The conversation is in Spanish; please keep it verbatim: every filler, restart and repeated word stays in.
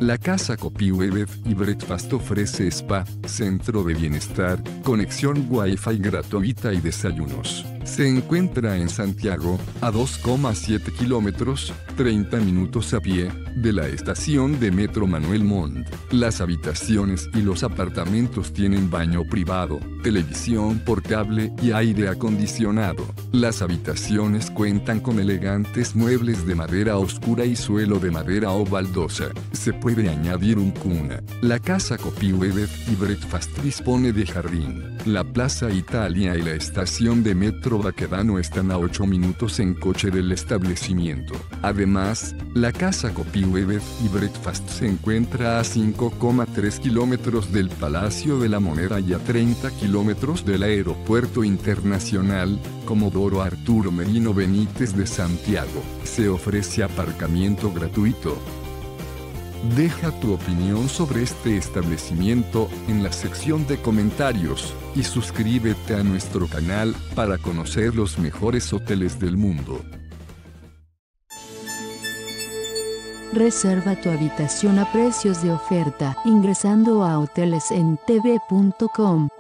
La casa Copihue Bed y Breakfast ofrece spa, centro de bienestar, conexión Wi-Fi gratuita y desayunos. Se encuentra en Santiago, a dos coma siete kilómetros, treinta minutos a pie, de la estación de Metro Manuel Montt. Las habitaciones y los apartamentos tienen baño privado, televisión por cable y aire acondicionado. Las habitaciones cuentan con elegantes muebles de madera oscura y suelo de madera o baldosa. Se puede añadir un cuna. La casa Copihue Bed y Breakfast dispone de jardín. La Plaza Italia y la estación de Metro Baquedano están a ocho minutos en coche del establecimiento. Además, la casa Copihue Bed y Breakfast se encuentra a cinco coma tres kilómetros del Palacio de la Moneda y a treinta kilómetros del Aeropuerto Internacional Comodoro Arturo Merino Benítez de Santiago. Se ofrece aparcamiento gratuito. Deja tu opinión sobre este establecimiento en la sección de comentarios y suscríbete a nuestro canal para conocer los mejores hoteles del mundo. Reserva tu habitación a precios de oferta ingresando a hoteles en t v punto com.